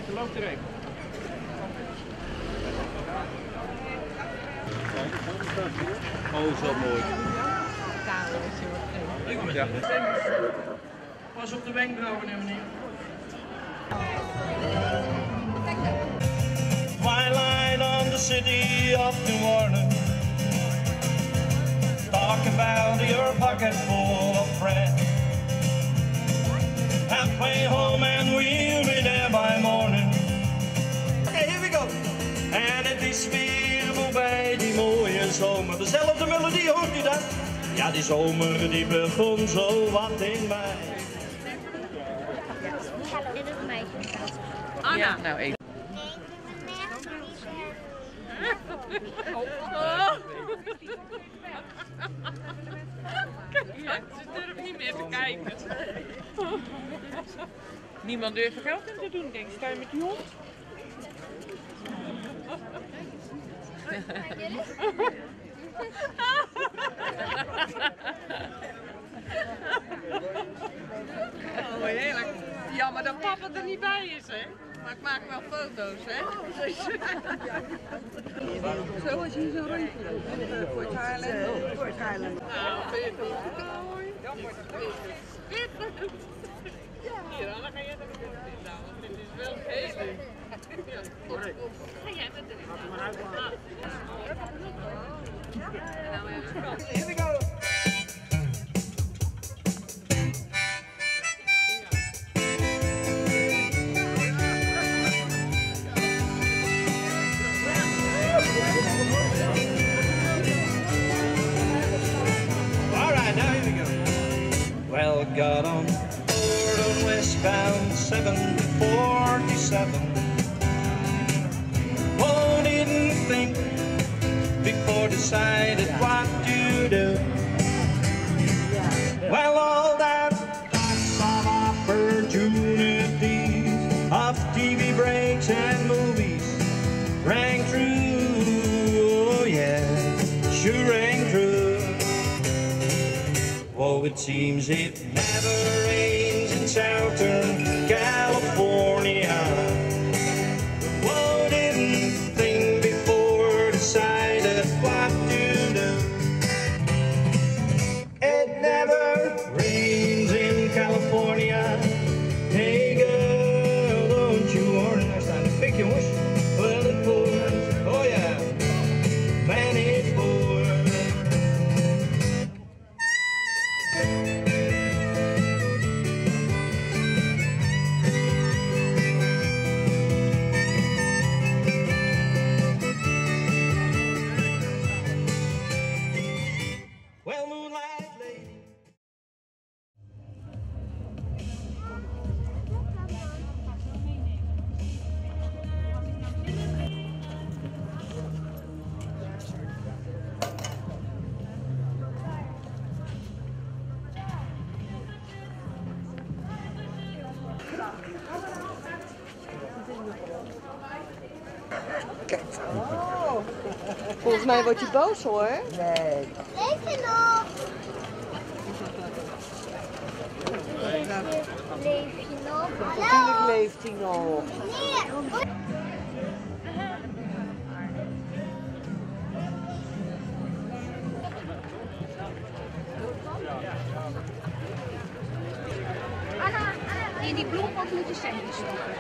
loopt er een. Oh, zo mooi. Ja. Pas op de wenkbrauwen, meneer. Twilight on the city of New Orleans. Talk about your pocket full of friends. Halfway home and we'll be there by morning. Okay, here we go. En het is weer voorbij die mooie zomer. Dezelfde melodie, hoort u dat? Ja, die zomer die begon zo wat in mei. Dit is een meisje. Anna. Ja, nou even. Ja, ze durft niet meer te kijken. Niemand durft er geld in te doen, denk ik. Sta je met die hond? Oh, heerlijk. Jammer dat papa er niet bij is, hè? Maar ik maak wel foto's, hè? Zo als je zo rondje loopt. Voor het Haarlem. Voor het Haarlem. Nou, vind je het mooi? Hier, Anna, ga jij er ook in nou, want dit is wel heel leuk. Ga jij met erin? Here we go. Well, got on board on westbound 747. Oh, didn't think before decided what to do. Well, all that lots of opportunities of TV breaks and movies rang true. Oh yeah, sure rang true. Oh, it seems it never rains in Southern California. Whoa, didn't think before decided what to do. It never rains in California. Hey girl, don't you worry. I stand to pick your wish. Well, it pours. Oh yeah, man, it pours. Well, moonlight lady. Kijk. Volgens mij wordt je boos hoor. Nee. Leef je nog? Leef je nog? Natuurlijk leeft hij nog. Nee. In die bloempot moet je centjes stoppen.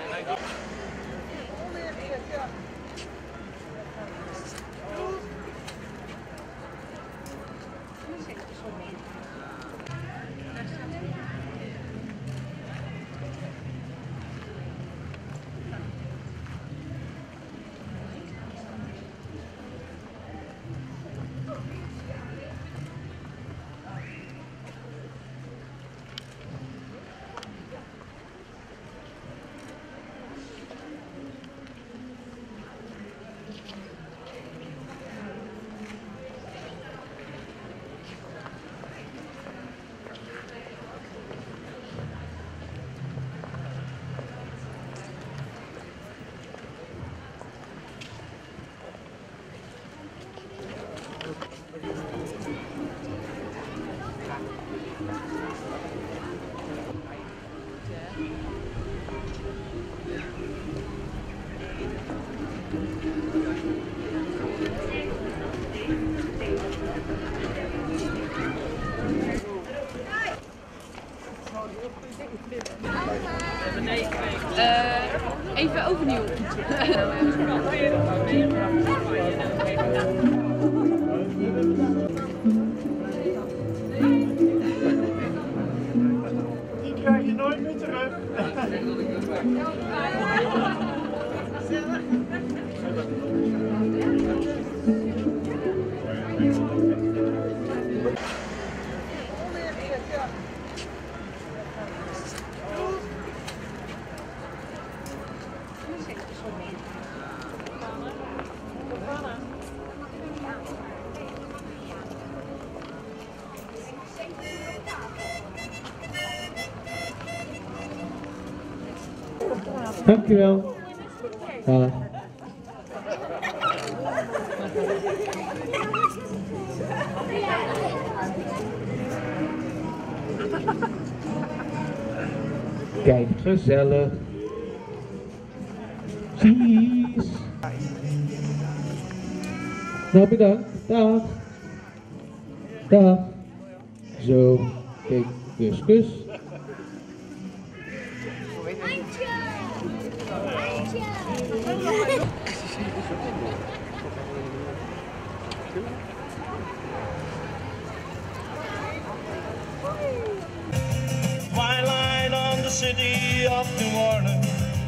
Even overnieuw. Die krijg je nooit meer terug. Dankjewel. Dag. Kijk, gezellig. Cheese. Nou, bedankt. Dag. Dag. Zo. Kijk, kus, kus. Twilight on the city of New Orleans.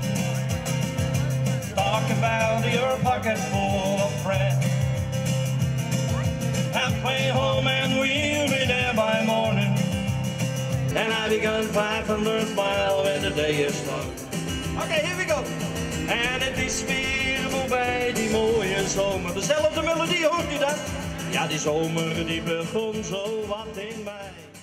Talk about your pocket full of bread. Halfway home and we'll be there by morning. And I begun 500 miles when the day is done. Okay, here we go. En het is weer voorbij, die mooie zomer. Dezelfde melodie, hoort u dat? Ja, die zomer die begon zo wat in mij.